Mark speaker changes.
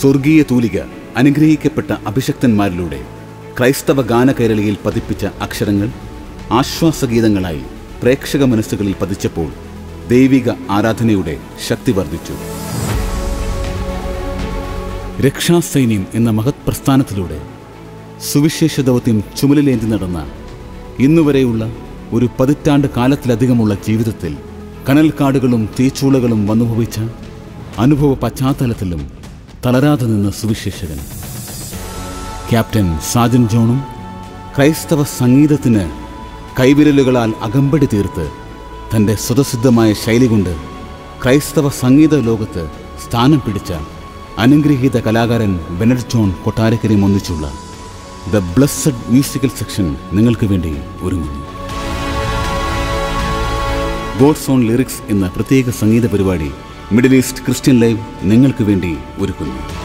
Speaker 1: സ്വർഗീയ തൂലിക അനുഗ്രഹിക്കപ്പെട്ട അഭിഷക്തന്മാരിലൂടെ ക്രൈസ്തവ ഗാനകൈരളിയിൽ പതിപ്പിച്ച അക്ഷരങ്ങൾ ആശ്വാസഗീതങ്ങളായി പ്രേക്ഷക മനസ്സുകളിൽ പതിച്ചപ്പോൾ ദൈവിക ആരാധനയുടെ ശക്തി വർദ്ധിച്ചു. രക്ഷാസൈന്യം എന്ന മഹത് പ്രസ്ഥാനത്തിലൂടെ സുവിശേഷ ദൗത്യം ചുമലിലേന്തി നടന്ന ഇന്നുവരെയുള്ള ഒരു 10 കാലത്തിലധികമുള്ള ജീവിതത്തിൽ കനൽക്കാടുകളും തീച്ചൂളകളും വന്നുഭവിച്ച അനുഭവ പശ്ചാത്തലത്തിലും തളരാതെ നിന്ന സുവിശേഷകൻ ക്യാപ്റ്റൻ സാജൻ ജോണും ക്രൈസ്തവ സംഗീതത്തിന് കൈവിരലുകളാൽ അകമ്പടി തീർത്ത് തൻ്റെ സ്വതസിദ്ധമായ ശൈലി കൊണ്ട് ക്രൈസ്തവ സംഗീത ലോകത്ത് സ്ഥാനം പിടിച്ച അനുഗ്രഹീത കലാകാരൻ ബെനറ്റ് ജോൺ കൊട്ടാരക്കരയും ഒന്നിച്ചുള്ള ദ ബ്ലെസ്സഡ് മ്യൂസിക്കൽ സെക്ഷൻ നിങ്ങൾക്ക് വേണ്ടി ഒരുങ്ങുന്നു. ഗോഡ്സ് ഓൺ ലിറിക്സ് എന്ന പ്രത്യേക സംഗീത പരിപാടി മിഡിൽ ഈസ്റ്റ് ക്രിസ്ത്യൻ ലൈവ് നിങ്ങൾക്ക് വേണ്ടി ഒരുക്കുന്നു.